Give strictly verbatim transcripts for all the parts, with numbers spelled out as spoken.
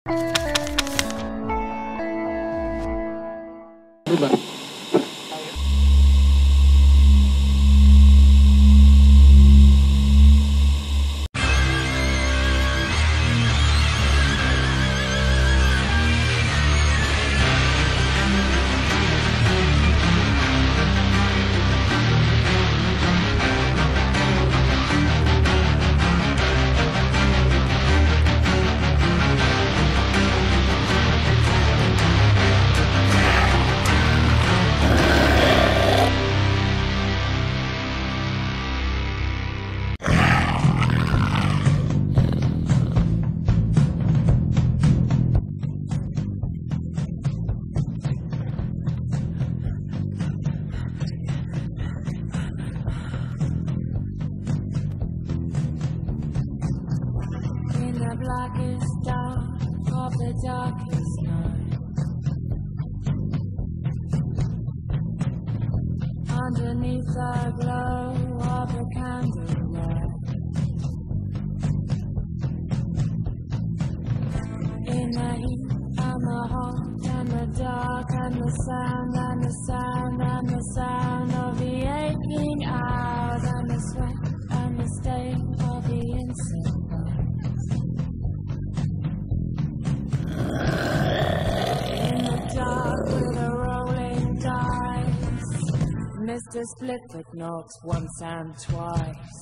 Underneath the glow of a candlelight, in the heat and the hot and the dark and the sound and the sound and the sound of the aching out and the sweat and the stain of the insect bites. In the dark with a rolling dice, Mister Split but not once and twice.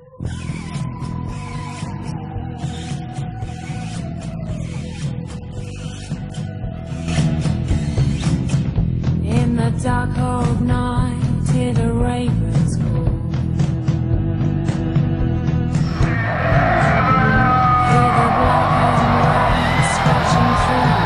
In the dark cold night, hear the ravens call. Hear the black and white scratching through.